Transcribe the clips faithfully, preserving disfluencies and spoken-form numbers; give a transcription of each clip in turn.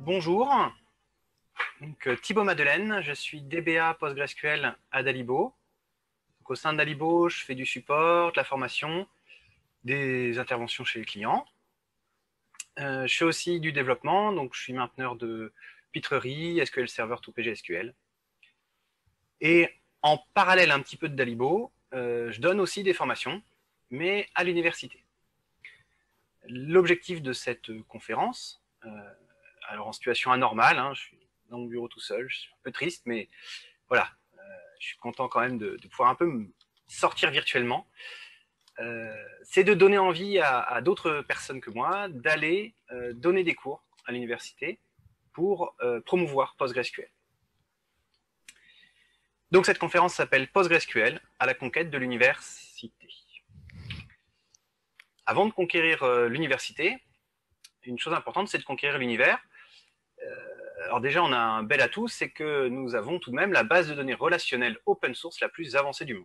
Bonjour, donc, euh, Thibaut Madeleine, je suis D B A PostgreSQL à Dalibo. Donc, au sein de Dalibo, je fais du support, de la formation, des interventions chez les clients. Euh, je fais aussi du développement, donc je suis mainteneur de Pitrerie, S Q L Server to P G S Q L. Et en parallèle un petit peu de Dalibo, euh, je donne aussi des formations, mais à l'université. L'objectif de cette conférence, euh, alors en situation anormale, hein, je suis dans mon bureau tout seul, je suis un peu triste, mais voilà, euh, je suis content quand même de, de pouvoir un peu me sortir virtuellement. Euh, c'est de donner envie à, à d'autres personnes que moi d'aller euh, donner des cours à l'université pour euh, promouvoir PostgreSQL. Donc cette conférence s'appelle PostgreSQL à la conquête de l'université. Avant de conquérir euh, l'université, une chose importante, c'est de conquérir l'univers. Euh, alors déjà, on a un bel atout, c'est que nous avons tout de même la base de données relationnelle open source la plus avancée du monde.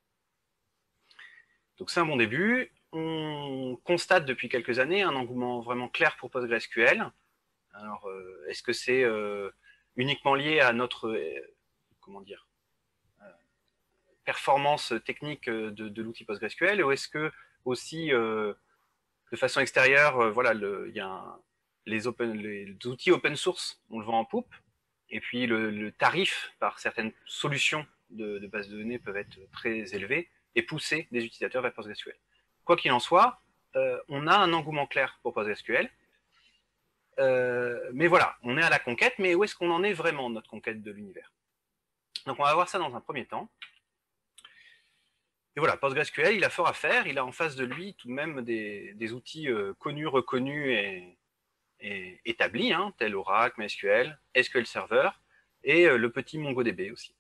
Donc c'est un bon début. On constate depuis quelques années un engouement vraiment clair pour PostgreSQL. Alors, euh, est-ce que c'est euh, uniquement lié à notre euh, comment dire, euh, performance technique de, de l'outil PostgreSQL, ou est-ce que aussi euh, de façon extérieure, euh, voilà, il y a un, les, open, les outils open source, on le vend en poupe, et puis le, le tarif par certaines solutions de, de base de données peuvent être très élevés et pousser des utilisateurs vers PostgreSQL. Quoi qu'il en soit, euh, on a un engouement clair pour PostgreSQL. Euh, mais voilà, on est à la conquête, mais où est-ce qu'on en est vraiment, notre conquête de l'univers? Donc on va voir ça dans un premier temps. Et voilà, PostgreSQL, il a fort à faire, il a en face de lui tout de même des, des outils euh, connus, reconnus et, et établis, hein, tels Oracle, MySQL, S Q L Server, et euh, le petit MongoDB aussi.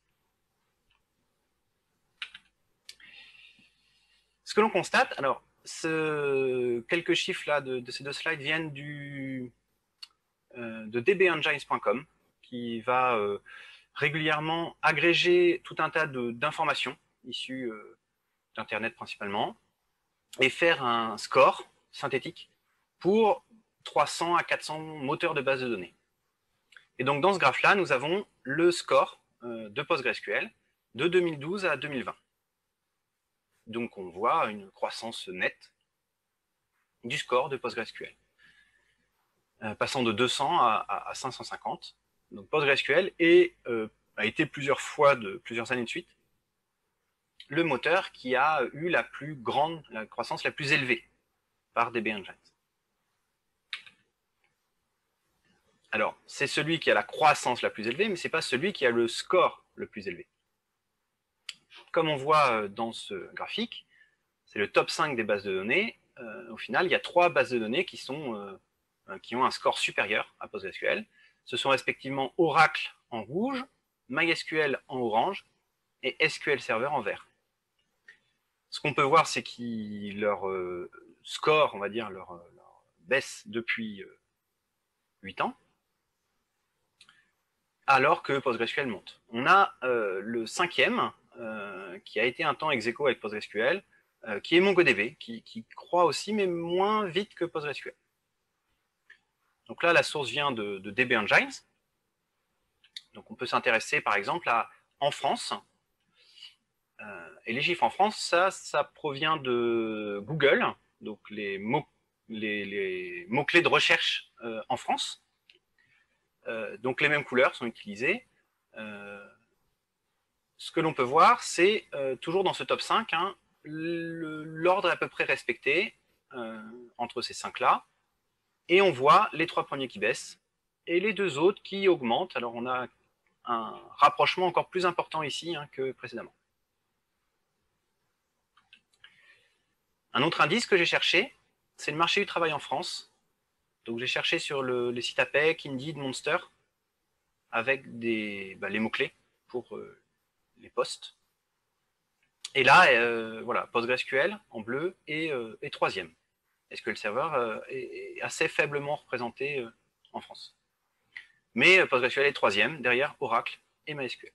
Ce que l'on constate, alors, ce, quelques chiffres là de, de ces deux slides viennent du, euh, de d b engines point com, qui va euh, régulièrement agréger tout un tas d'informations issues euh, d'Internet principalement, et faire un score synthétique pour trois cents à quatre cents moteurs de base de données. Et donc dans ce graphe-là, nous avons le score euh, de PostgreSQL de deux mille douze à deux mille vingt. Donc on voit une croissance nette du score de PostgreSQL, euh, passant de deux cents à, à, à cinq cent cinquante. Donc PostgreSQL est, euh, a été plusieurs fois, de plusieurs années de suite, le moteur qui a eu la plus grande, la croissance la plus élevée par D B Engines. Alors, c'est celui qui a la croissance la plus élevée, mais ce n'est pas celui qui a le score le plus élevé. Comme on voit dans ce graphique, c'est le top cinq des bases de données. Euh, au final, il y a trois bases de données qui, sont, euh, qui ont un score supérieur à PostgreSQL. Ce sont respectivement Oracle en rouge, MySQL en orange et S Q L Server en vert. Ce qu'on peut voir, c'est que leur euh, score, on va dire, leur, leur baisse depuis euh, huit ans, alors que PostgreSQL monte. On a euh, le cinquième, euh, qui a été un temps ex aequo avec PostgreSQL, euh, qui est MongoDB, qui, qui croît aussi, mais moins vite que PostgreSQL. Donc là, la source vient de, de D B Engines. Donc on peut s'intéresser, par exemple, à en France. Euh, et les chiffres en France, ça, ça provient de Google, donc les mots, les, les mots-clés de recherche euh, en France. Euh, donc les mêmes couleurs sont utilisées. Euh, ce que l'on peut voir, c'est euh, toujours dans ce top cinq, hein, l'ordre est à peu près respecté euh, entre ces cinq-là. Et on voit les trois premiers qui baissent et les deux autres qui augmentent. Alors on a un rapprochement encore plus important ici, hein, que précédemment. Un autre indice que j'ai cherché, c'est le marché du travail en France. Donc j'ai cherché sur le, les sites A P E C, Indeed, Monster, avec des, bah, les mots-clés pour euh, les postes. Et là, euh, voilà, PostgreSQL en bleu et, euh, et troisième. S Q L Server euh, est, est assez faiblement représenté euh, en France. Mais euh, PostgreSQL est troisième, derrière Oracle et MySQL.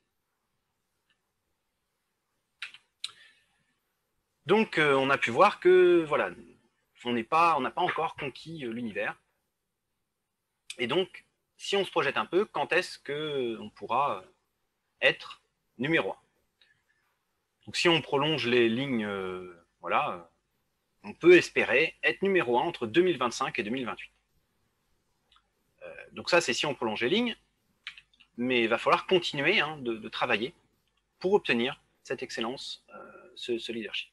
Donc euh, on a pu voir que voilà, on n'est pas, on n'a pas encore conquis euh, l'univers. Et donc si on se projette un peu, quand est-ce qu'on pourra être numéro un? Donc si on prolonge les lignes, euh, voilà, on peut espérer être numéro un entre deux mille vingt-cinq et deux mille vingt-huit. Euh, donc ça, c'est si on prolonge les lignes, mais il va falloir continuer hein, de, de travailler pour obtenir cette excellence, euh, ce, ce leadership.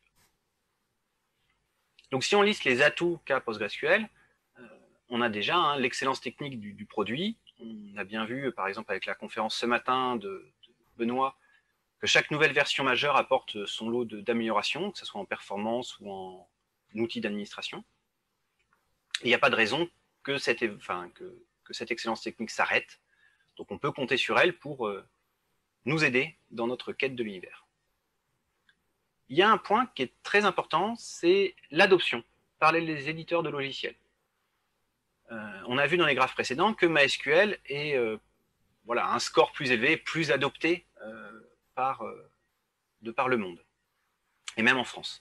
Donc si on liste les atouts qu'a PostgreSQL, euh, on a déjà hein, l'excellence technique du, du produit. On a bien vu, par exemple, avec la conférence ce matin de, de Benoît, que chaque nouvelle version majeure apporte son lot d'améliorations, que ce soit en performance ou en outil d'administration. Il n'y a pas de raison que cette, enfin, que, que cette excellence technique s'arrête. Donc on peut compter sur elle pour euh, nous aider dans notre quête de l'univers. Il y a un point qui est très important, c'est l'adoption par les éditeurs de logiciels. Euh, on a vu dans les graphes précédents que MySQL est euh, voilà, un score plus élevé, plus adopté euh, par, euh, de par le monde, et même en France.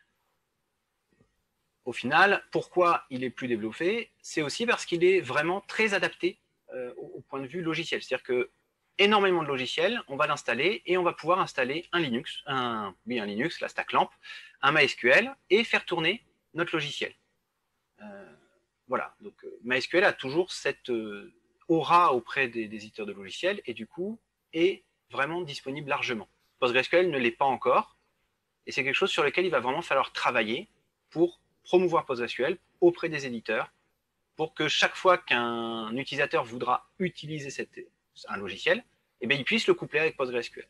Au final, pourquoi il est plus développé? C'est aussi parce qu'il est vraiment très adapté euh, au, au point de vue logiciel. C'est-à-dire que énormément de logiciels, on va l'installer et on va pouvoir installer un Linux, un, oui, un Linux, la stack lamp, un MySQL et faire tourner notre logiciel. Euh, voilà, donc MySQL a toujours cette euh, aura auprès des, des éditeurs de logiciels et du coup est vraiment disponible largement. PostgreSQL ne l'est pas encore et c'est quelque chose sur lequel il va vraiment falloir travailler pour promouvoir PostgreSQL auprès des éditeurs pour que chaque fois qu'un utilisateur voudra utiliser cette, un logiciel, eh bien, il puisse le coupler avec PostgreSQL.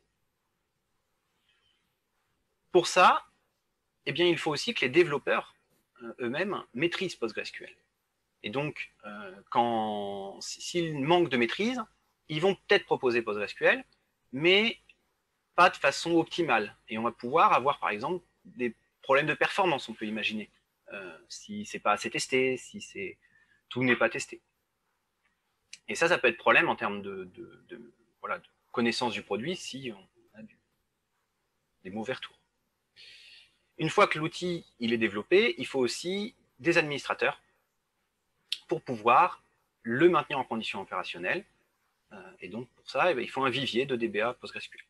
Pour ça, eh bien, il faut aussi que les développeurs euh, eux-mêmes maîtrisent PostgreSQL. Et donc, euh, quand s'ils manquent de maîtrise, ils vont peut-être proposer PostgreSQL, mais pas de façon optimale. Et on va pouvoir avoir, par exemple, des problèmes de performance, on peut imaginer, euh, si c'est pas assez testé, si c'est tout n'est pas testé. Et ça, ça peut être problème en termes de, de, de, voilà, de connaissance du produit si on a du, des mauvais retours. Une fois que l'outil il est développé, il faut aussi des administrateurs pour pouvoir le maintenir en condition opérationnelle. Euh, et donc, pour ça, eh bien, il faut un vivier de D B A PostgreSQL.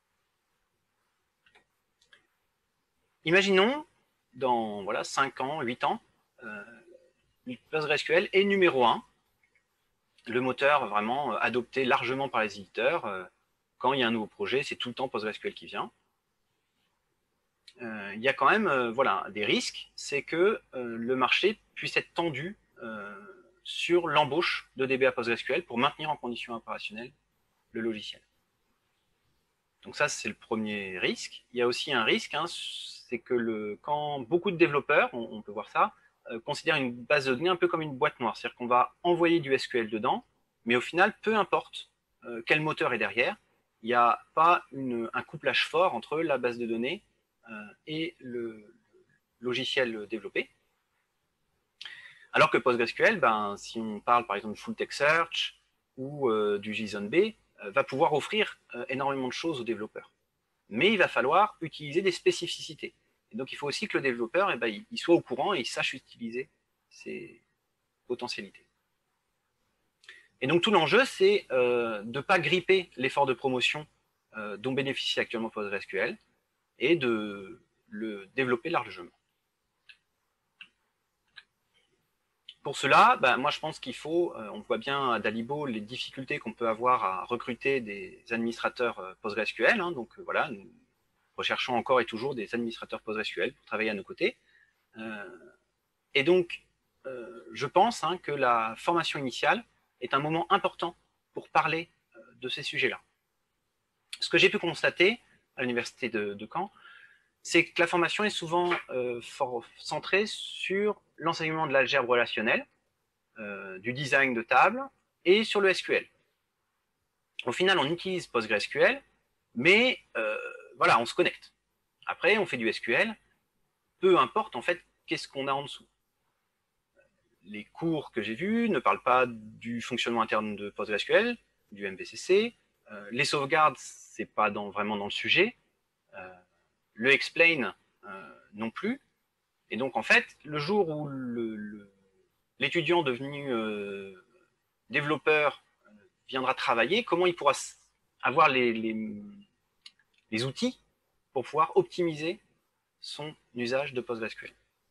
Imaginons, dans voilà, cinq ans, huit ans, euh, PostgreSQL est numéro un, le moteur vraiment adopté largement par les éditeurs. Euh, quand il y a un nouveau projet, c'est tout le temps PostgreSQL qui vient. Euh, il y a quand même euh, voilà, des risques, c'est que euh, le marché puisse être tendu euh, sur l'embauche de D B A PostgreSQL pour maintenir en condition opérationnelle le logiciel. Donc ça, c'est le premier risque. Il y a aussi un risque, hein, c'est que le, quand beaucoup de développeurs, on, on peut voir ça, euh, considèrent une base de données un peu comme une boîte noire. C'est-à-dire qu'on va envoyer du S Q L dedans, mais au final, peu importe euh, quel moteur est derrière, il n'y a pas une, un couplage fort entre la base de données euh, et le logiciel développé. Alors que PostgreSQL, ben, si on parle par exemple de Full Text Search ou euh, du JSON-B, euh, va pouvoir offrir euh, énormément de choses aux développeurs. Mais il va falloir utiliser des spécificités. Et donc il faut aussi que le développeur eh ben, il, il soit au courant et il sache utiliser ces potentialités. Et donc tout l'enjeu, c'est euh, de ne pas gripper l'effort de promotion euh, dont bénéficie actuellement PostgreSQL et de le développer largement. Pour cela, ben, moi je pense qu'il faut, euh, on voit bien à Dalibo les difficultés qu'on peut avoir à recruter des administrateurs euh, PostgreSQL. Hein, donc euh, voilà, nous recherchons encore et toujours des administrateurs PostgreSQL pour travailler à nos côtés. Euh, et donc, euh, je pense hein, que la formation initiale est un moment important pour parler euh, de ces sujets-là. Ce que j'ai pu constater à l'université de, de Caen, c'est que la formation est souvent euh, fort centrée sur l'enseignement de l'algèbre relationnelle, euh, du design de table et sur le S Q L. Au final, on utilise PostgreSQL, mais euh, voilà, on se connecte. Après, on fait du S Q L, peu importe en fait qu'est-ce qu'on a en dessous. Les cours que j'ai vus ne parlent pas du fonctionnement interne de PostgreSQL, du M V C C. Euh, les sauvegardes, c'est pas dans, vraiment dans le sujet. Euh, le explain euh, non plus. Et donc en fait, le jour où l'étudiant le, le, devenu euh, développeur viendra travailler, comment il pourra avoir les, les, les outils pour pouvoir optimiser son usage de PostgreSQL.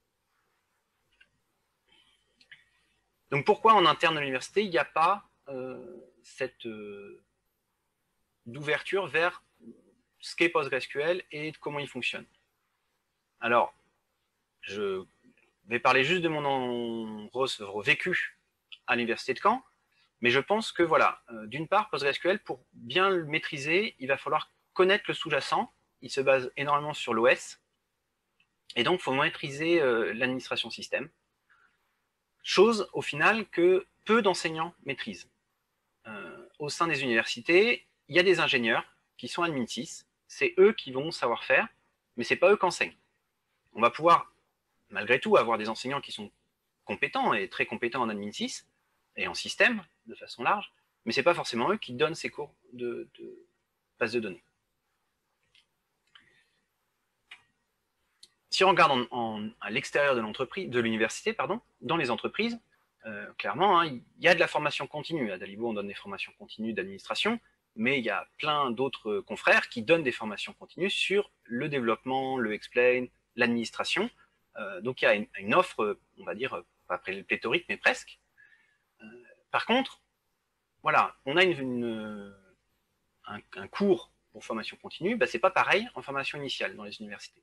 Donc pourquoi en interne de l'université, il n'y a pas euh, cette euh, d'ouverture vers ce qu'est PostgreSQL et de comment il fonctionne? Alors, je vais parler juste de mon vécu à l'université de Caen, mais je pense que voilà, euh, d'une part, PostgreSQL, pour bien le maîtriser, il va falloir connaître le sous-jacent. Il se base énormément sur l'O S, et donc il faut maîtriser euh, l'administration système. Chose, au final, que peu d'enseignants maîtrisent. Euh, au sein des universités, il y a des ingénieurs qui sont admin six, c'est eux qui vont savoir faire, mais c'est pas eux qui enseignent. On va pouvoir, malgré tout, avoir des enseignants qui sont compétents et très compétents en admin six et en système, de façon large, mais c'est pas forcément eux qui donnent ces cours de, de base de données. Si on regarde en, en, à l'extérieur de l'entreprise, de l'université, pardon, dans les entreprises, euh, clairement, hein, il y a de la formation continue. À Dalibo, on donne des formations continues d'administration, mais il y a plein d'autres confrères qui donnent des formations continues sur le développement, le explain, l'administration. Euh, donc il y a une, une offre, on va dire, pas pléthorique, mais presque. Euh, par contre, voilà, on a une, une, un, un cours pour formation continue, bah, c'est pas pareil en formation initiale dans les universités.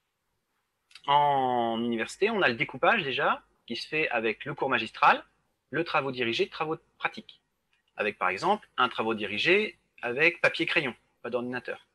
En université, on a le découpage déjà, qui se fait avec le cours magistral, le travaux dirigés, travaux pratiques. Avec par exemple un travaux dirigé avec papier-crayon, pas d'ordinateur.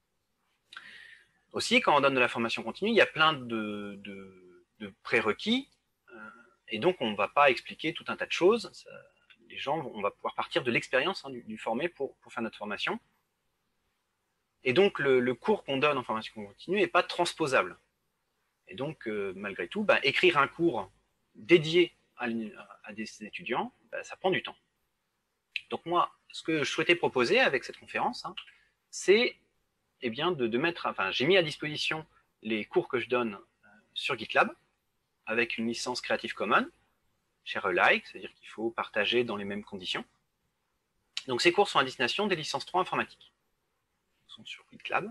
Aussi, quand on donne de la formation continue, il y a plein de, de, de prérequis, euh, et donc on ne va pas expliquer tout un tas de choses. Ça, les gens, on va pouvoir partir de l'expérience hein, du, du formé pour, pour faire notre formation. Et donc le, le cours qu'on donne en formation continue n'est pas transposable. Et donc, euh, malgré tout, bah, écrire un cours dédié à, à des étudiants, bah, ça prend du temps. Donc moi, ce que je souhaitais proposer avec cette conférence, hein, c'est eh bien, de, de mettre, enfin, j'ai mis à disposition les cours que je donne euh, sur GitLab, avec une licence Creative Commons, share alike, c'est-à-dire qu'il faut partager dans les mêmes conditions. Donc ces cours sont à destination des licences trois informatiques. Ils sont sur GitLab.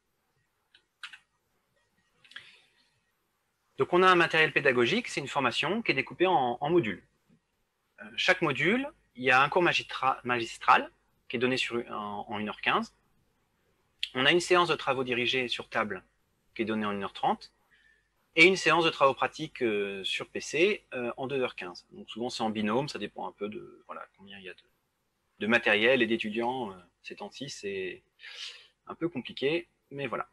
Donc on a un matériel pédagogique, c'est une formation qui est découpée en, en modules. Euh, chaque module, il y a un cours magistra, magistral qui est donné sur, en, en une heure quinze. On a une séance de travaux dirigés sur table qui est donnée en une heure trente. Et une séance de travaux pratiques euh, sur P C euh, en deux heures quinze. Donc souvent c'est en binôme, ça dépend un peu de voilà, combien il y a de, de matériel et d'étudiants. Euh, ces temps-ci, c'est un peu compliqué, mais voilà.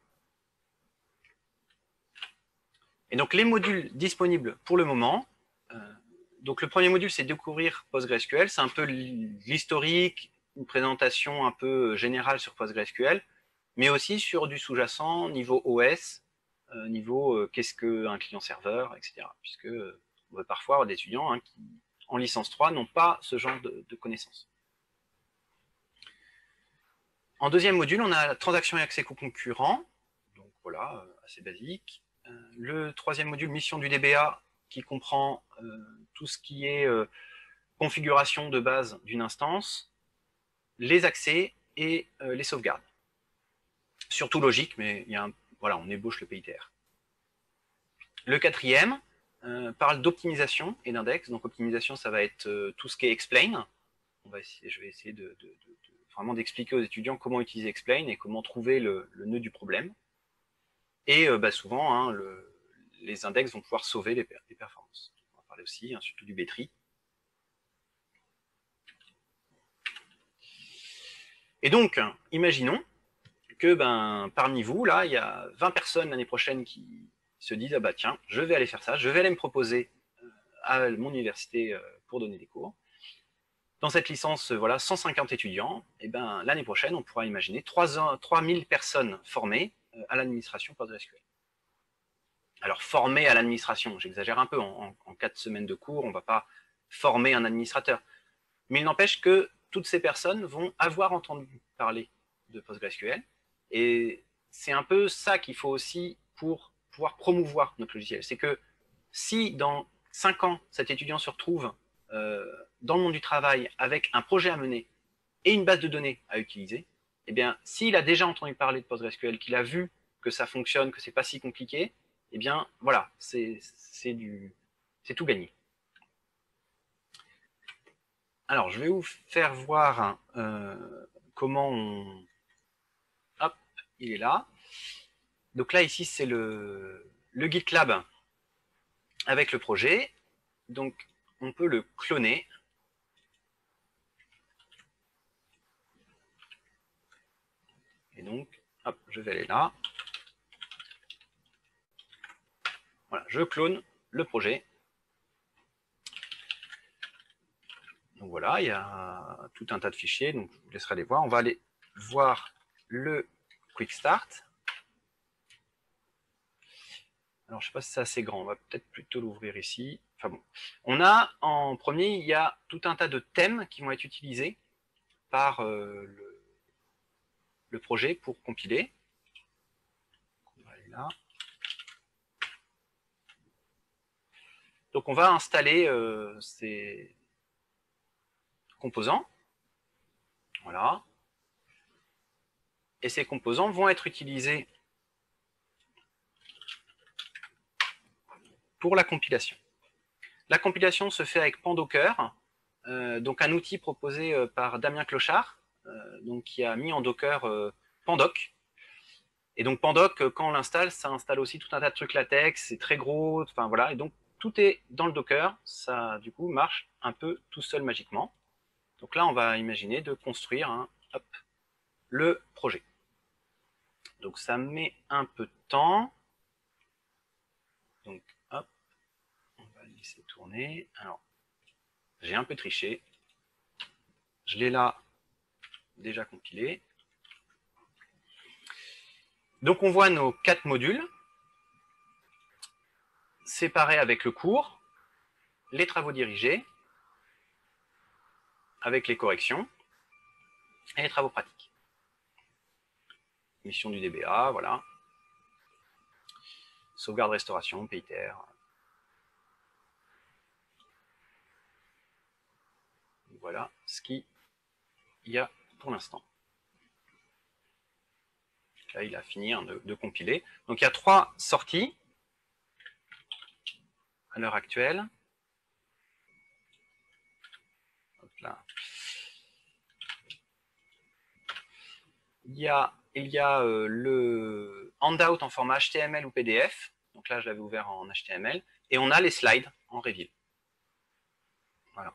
Et donc les modules disponibles pour le moment, euh, donc le premier module c'est découvrir PostgreSQL, c'est un peu l'historique, une présentation un peu générale sur PostgreSQL, mais aussi sur du sous-jacent, niveau O S, euh, niveau euh, qu'est-ce qu'un client-serveur, et cetera. Puisque euh, on va parfois avoir des étudiants hein, qui, en licence trois, n'ont pas ce genre de, de connaissances. En deuxième module, on a la transaction et accès concurrent, donc voilà, assez basique. Le troisième module, mission du D B A, qui comprend euh, tout ce qui est euh, configuration de base d'une instance, les accès et euh, les sauvegardes. Surtout logique, mais il y a un, voilà, on ébauche le P I T R. Le quatrième euh, parle d'optimisation et d'index. Donc optimisation, ça va être euh, tout ce qui est explain. On va essayer, je vais essayer de, de, de, de vraiment d'expliquer aux étudiants comment utiliser explain et comment trouver le, le nœud du problème. Et euh, bah, souvent, hein, le, les index vont pouvoir sauver les, les performances. On va parler aussi, hein, surtout du B-tree. Et donc, imaginons que ben, parmi vous, là, il y a vingt personnes l'année prochaine qui se disent « Ah bah tiens, je vais aller faire ça, je vais aller me proposer euh, à mon université euh, pour donner des cours. » Dans cette licence, voilà, cent cinquante étudiants, et ben l'année prochaine, on pourra imaginer trois mille personnes formées euh, à l'administration PostgreSQL. Alors, former à l'administration, j'exagère un peu, en, en quatre semaines de cours, on ne va pas former un administrateur. Mais il n'empêche que toutes ces personnes vont avoir entendu parler de PostgreSQL, et c'est un peu ça qu'il faut aussi pour pouvoir promouvoir notre logiciel. C'est que si dans cinq ans, cet étudiant se retrouve euh, dans le monde du travail avec un projet à mener, et une base de données à utiliser, eh bien, s'il a déjà entendu parler de PostgreSQL, qu'il a vu que ça fonctionne, que c'est pas si compliqué, eh bien, voilà, c'est tout gagné. Alors, je vais vous faire voir euh, comment on... Hop, il est là. Donc là, ici, c'est le, le GitLab avec le projet. Donc, on peut le cloner. Et donc, hop, je vais aller là. Voilà, je clone le projet. Donc voilà, il y a tout un tas de fichiers, donc je vous laisserai les voir. On va aller voir le Quick Start. Alors, je ne sais pas si c'est assez grand, on va peut-être plutôt l'ouvrir ici. Enfin bon. On a, en premier, il y a tout un tas de thèmes qui vont être utilisés par euh, le, le projet pour compiler. On va aller là. Donc, on va installer euh, ces composants. Voilà. Et ces composants vont être utilisés pour la compilation. La compilation se fait avec Pandocker, euh, donc un outil proposé euh, par Damien Clochard, euh, donc qui a mis en Docker euh, Pandoc. Et donc Pandoc, euh, quand on l'installe, ça installe aussi tout un tas de trucs latex, c'est très gros, enfin voilà, et donc tout est dans le Docker, ça du coup marche un peu tout seul magiquement. Donc là, on va imaginer de construire hein, hop, le projet. Donc ça met un peu de temps. Donc hop, on va laisser tourner. Alors, j'ai un peu triché. Je l'ai là déjà compilé. Donc on voit nos quatre modules séparés avec le cours, les travaux dirigés, avec les corrections et les travaux pratiques. Mission du D B A, voilà. Sauvegarde, restauration, P I T R. Voilà ce qu'il y a pour l'instant. Là, il a fini hein, de, de compiler. Donc, il y a trois sorties à l'heure actuelle. Hop là. Il y a, il y a euh, le handout en format H T M L ou P D F. Donc là, je l'avais ouvert en H T M L. Et on a les slides en Reveal. Voilà.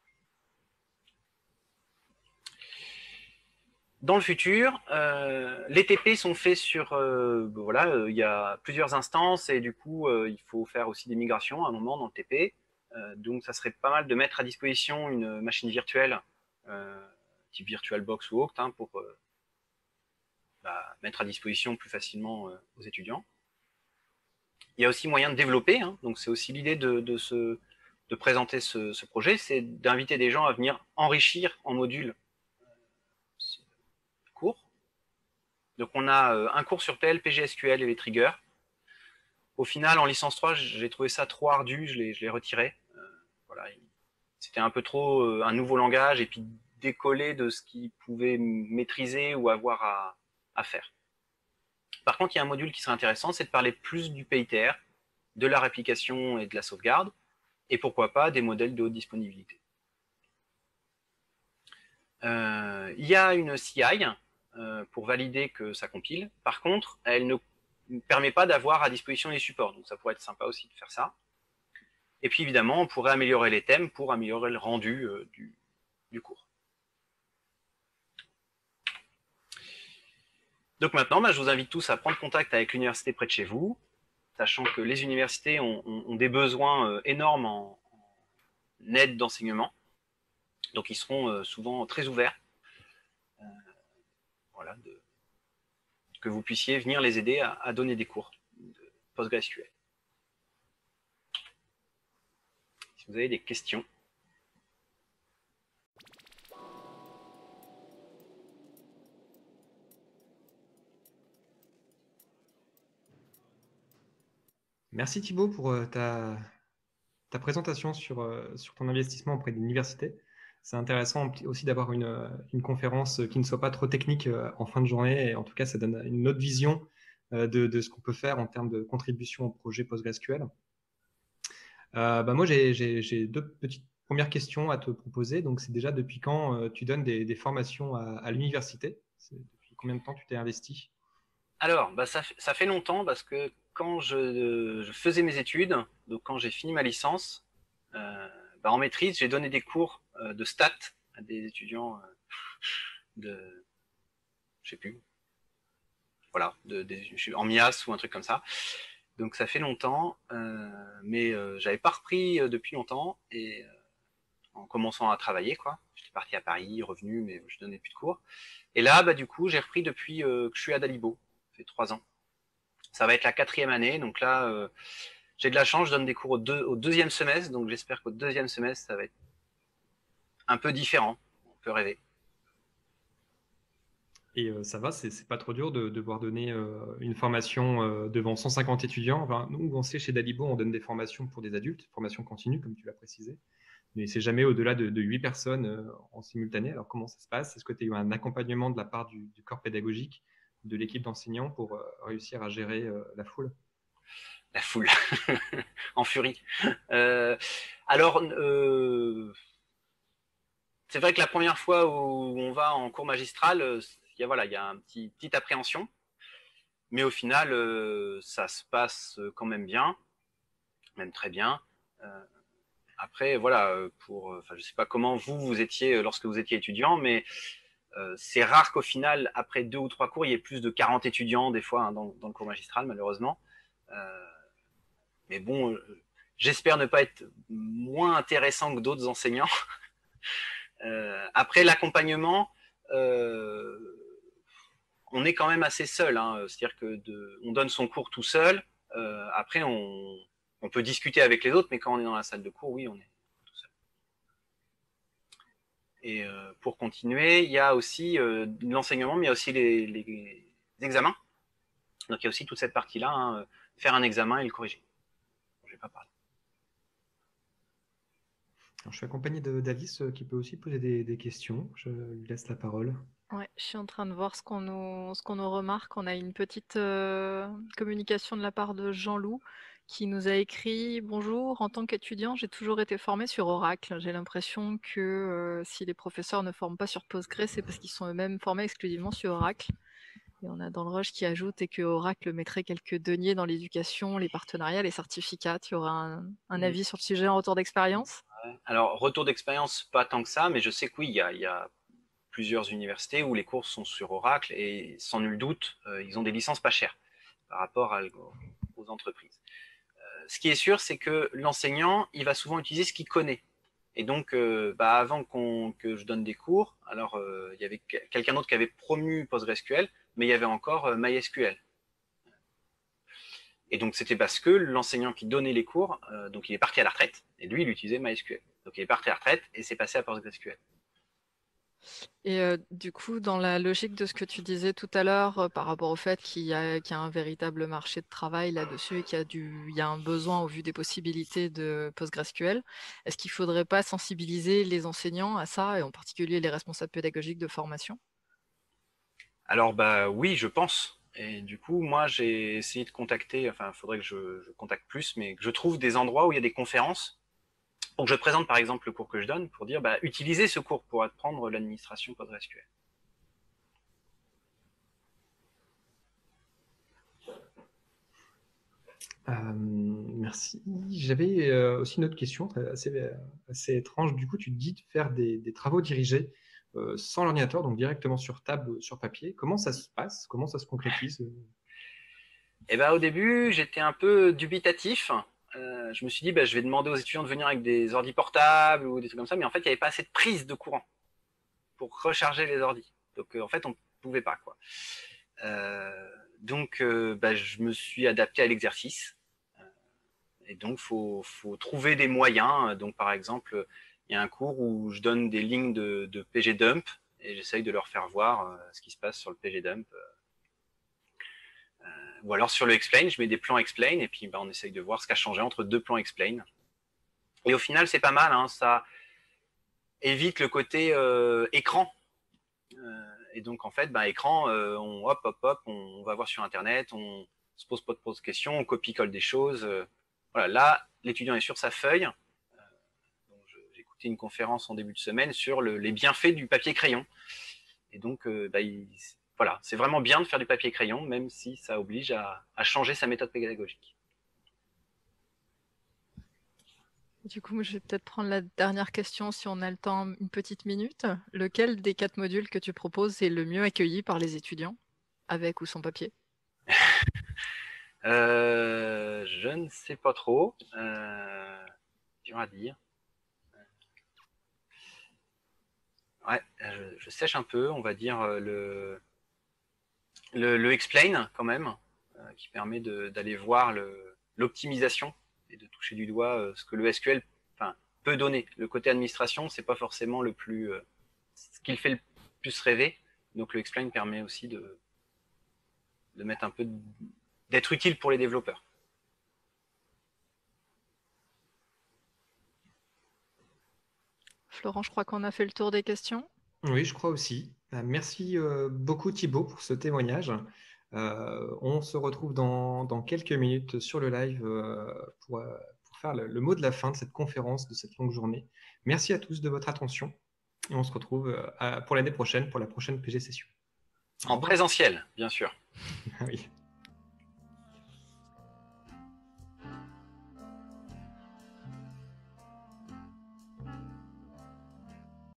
Dans le futur, euh, les T P sont faits sur... Euh, voilà, euh, il y a plusieurs instances et du coup, euh, il faut faire aussi des migrations à un moment dans le T P. Euh, donc, ça serait pas mal de mettre à disposition une machine virtuelle, euh, type VirtualBox ou autre, hein, pour euh, bah, mettre à disposition plus facilement euh, aux étudiants. Il y a aussi moyen de développer, hein, donc c'est aussi l'idée de, de, ce, de présenter ce, ce projet, c'est d'inviter des gens à venir enrichir en module ce cours. Donc on a euh, un cours sur P L, P G S Q L et les triggers. Au final, en licence trois, j'ai trouvé ça trop ardu, je l'ai retiré. Euh, voilà, c'était un peu trop euh, un nouveau langage et puis décoller de ce qu'ils pouvaient maîtriser ou avoir à, à faire. Par contre, il y a un module qui serait intéressant, c'est de parler plus du P I T R, de la réplication et de la sauvegarde, et pourquoi pas des modèles de haute disponibilité. Euh, il y a une C I euh, pour valider que ça compile. Par contre, elle ne permet pas d'avoir à disposition les supports, donc ça pourrait être sympa aussi de faire ça. Et puis évidemment, on pourrait améliorer les thèmes pour améliorer le rendu euh, du, du cours. Donc maintenant, bah, je vous invite tous à prendre contact avec l'université près de chez vous, sachant que les universités ont, ont, ont des besoins euh, énormes en, en aide d'enseignement. Donc ils seront euh, souvent très ouverts. Euh, voilà, de, que vous puissiez venir les aider à, à donner des cours de PostgreSQL. Si vous avez des questions. Merci Thibaut pour euh, ta, ta présentation sur, euh, sur ton investissement auprès de l'université. c'est intéressant aussi d'avoir une, une conférence qui ne soit pas trop technique en fin de journée. Et en tout cas, ça donne une autre vision de, de ce qu'on peut faire en termes de contribution au projet PostgreSQL. Euh, bah moi, j'ai deux petites premières questions à te proposer. Donc, c'est déjà depuis quand euh, tu donnes des, des formations à, à l'université? Depuis combien de temps tu t'es investi? Alors, bah, ça, ça fait longtemps parce que quand je, je faisais mes études, donc quand j'ai fini ma licence, euh, bah, en maîtrise, j'ai donné des cours euh, de stats à des étudiants euh, de, je sais plus, voilà, de, de, en MIAS ou un truc comme ça. Donc ça fait longtemps, euh, mais euh, j'avais pas repris euh, depuis longtemps et euh, en commençant à travailler, quoi. J'étais parti à Paris, revenu, mais je donnais plus de cours. Et là, bah, du coup, j'ai repris depuis euh, que je suis à Dalibo. Ça fait trois ans. Ça va être la quatrième année, donc là, euh, j'ai de la chance, je donne des cours au, deux, au deuxième semestre, donc j'espère qu'au deuxième semestre, ça va être un peu différent. On peut rêver. Et euh, ça va, c'est pas trop dur de devoir donner euh, une formation euh, devant cent cinquante étudiants. Enfin, nous, on sait chez Dalibo, on donne des formations pour des adultes, formation continue, comme tu l'as précisé. Mais c'est jamais au-delà de, de huit personnes euh, en simultané. Alors, comment ça se passe? Est-ce que tu as eu un accompagnement de la part du, du corps pédagogique, de l'équipe d'enseignants pour euh, réussir à gérer euh, la foule? La foule, en furie. Euh, alors, euh, c'est vrai que la première fois où on va en cours magistral, il y a, voilà, il y a un petit, petite appréhension. Mais au final, euh, ça se passe quand même bien, même très bien. Euh, après, voilà, pour, enfin, je sais pas comment vous vous étiez lorsque vous étiez étudiant, mais euh, c'est rare qu'au final, après deux ou trois cours, il y ait plus de quarante étudiants des fois hein, dans, dans, le cours magistral, malheureusement. Euh, mais bon, euh, j'espère ne pas être moins intéressant que d'autres enseignants. Euh, après l'accompagnement, euh, on est quand même assez seul. Hein, c'est-à-dire que de, on donne son cours tout seul. Euh, après, on, on peut discuter avec les autres, mais quand on est dans la salle de cours, oui, on est tout seul. Et euh, pour continuer, il y a aussi euh, l'enseignement, mais il y a aussi les, les, les examens. Donc il y a aussi toute cette partie-là, hein, faire un examen et le corriger. Je vais pas parler. Alors, je suis accompagné d'Alice qui peut aussi poser des, des questions. Je lui laisse la parole. Ouais, je suis en train de voir ce qu'on nous, ce qu'on nous remarque. On a une petite euh, communication de la part de Jean-Loup qui nous a écrit: Bonjour, en tant qu'étudiant, j'ai toujours été formé sur Oracle. J'ai l'impression que euh, si les professeurs ne forment pas sur Postgre, c'est parce qu'ils sont eux-mêmes formés exclusivement sur Oracle. Et on a dans le rush qui ajoute et que Oracle mettrait quelques deniers dans l'éducation, les partenariats, les certificats. Tu auras un, un avis sur le sujet en retour d'expérience? Ouais. Alors, retour d'expérience, pas tant que ça, mais je sais que oui, il y a, il y a plusieurs universités où les cours sont sur Oracle et sans nul doute, euh, ils ont des licences pas chères par rapport à, aux entreprises. Euh, ce qui est sûr, c'est que l'enseignant, il va souvent utiliser ce qu'il connaît. Et donc, euh, bah, avant qu'on, que je donne des cours, alors euh, il y avait quelqu'un d'autre qui avait promu PostgreSQL, mais il y avait encore euh, MySQL. Et donc, c'était parce que l'enseignant qui donnait les cours, euh, donc il est parti à la retraite, et lui, il utilisait MySQL. Donc, il est parti à la retraite et c'est passé à PostgreSQL. Et euh, du coup, dans la logique de ce que tu disais tout à l'heure euh, par rapport au fait qu'il y a, qu'il y a un véritable marché de travail là-dessus et qu'il y a du, il y a un besoin au vu des possibilités de PostgreSQL, est-ce qu'il ne faudrait pas sensibiliser les enseignants à ça, et en particulier les responsables pédagogiques de formation? Alors, bah oui, je pense. Et du coup, moi, j'ai essayé de contacter, enfin, il faudrait que je, je contacte plus, mais que je trouve des endroits où il y a des conférences. Donc, je présente par exemple le cours que je donne pour dire, bah, utilisez ce cours pour apprendre l'administration PostgreSQL. Euh, merci. J'avais euh, aussi une autre question assez, assez étrange. Du coup, tu te dis de faire des, des travaux dirigés euh, sans l'ordinateur, donc directement sur table, sur papier. Comment ça se passe? Comment ça se concrétise? Et bah, au début, j'étais un peu dubitatif. Euh, je me suis dit, bah, je vais demander aux étudiants de venir avec des ordi portables ou des trucs comme ça, mais en fait, il n'y avait pas assez de prise de courant pour recharger les ordis. Donc, euh, en fait, on ne pouvait pas, quoi. Euh, donc, euh, bah, je me suis adapté à l'exercice. Et donc, faut, faut trouver des moyens. Donc, par exemple, il y a un cours où je donne des lignes de, de pgdump et j'essaye de leur faire voir euh, ce qui se passe sur le pgdump. Euh, ou alors sur le explain, je mets des plans explain et puis bah, on essaye de voir ce qui a changé entre deux plans explain. Et au final, c'est pas mal. Hein, ça, évite le côté euh, écran. Euh, et donc, en fait, bah, écran, euh, on, hop, hop, hop, on va voir sur Internet, on se pose pas de questions, on copie-colle des choses. Euh, voilà, là, l'étudiant est sur sa feuille. Euh, J'ai écouté une conférence en début de semaine sur le, les bienfaits du papier-crayon. Et donc, euh, bah, il, voilà, c'est vraiment bien de faire du papier-crayon, même si ça oblige à, à changer sa méthode pédagogique. Du coup, je vais peut-être prendre la dernière question si on a le temps, une petite minute. Lequel des quatre modules que tu proposes est le mieux accueilli par les étudiants, avec ou sans papier? euh, Je ne sais pas trop. Euh, dur à dire. Ouais, je, je sèche un peu, on va dire le, le, le explain quand même, euh, qui permet d'aller voir l'optimisation et de toucher du doigt euh, ce que le S Q L enfin, peut donner. Le côté administration, c'est pas forcément le plus, euh, ce qu'il fait le plus rêver. Donc le explain permet aussi de, de mettre un peu, d'être utile pour les développeurs. Florent, je crois qu'on a fait le tour des questions. Oui, je crois aussi. Euh, Merci euh, beaucoup Thibaut pour ce témoignage. Euh, on se retrouve dans, dans quelques minutes sur le live euh, pour, euh, pour faire le, le mot de la fin de cette conférence, de cette longue journée. Merci à tous de votre attention et on se retrouve euh, à- pour l'année prochaine, pour la prochaine P G Session. Au En revoir. présentiel, bien sûr. Oui.